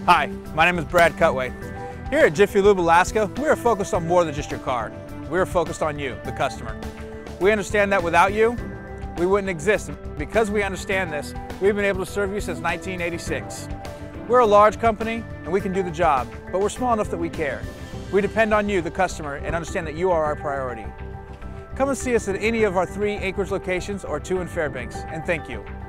Hi, my name is Brad Cutway. Here at Jiffy Lube, Alaska, we are focused on more than just your car. We are focused on you, the customer. We understand that without you, we wouldn't exist. Because we understand this, we've been able to serve you since 1986. We're a large company and we can do the job, but we're small enough that we care. We depend on you, the customer, and understand that you are our priority. Come and see us at any of our 3 Anchorage locations or 2 in Fairbanks, and thank you.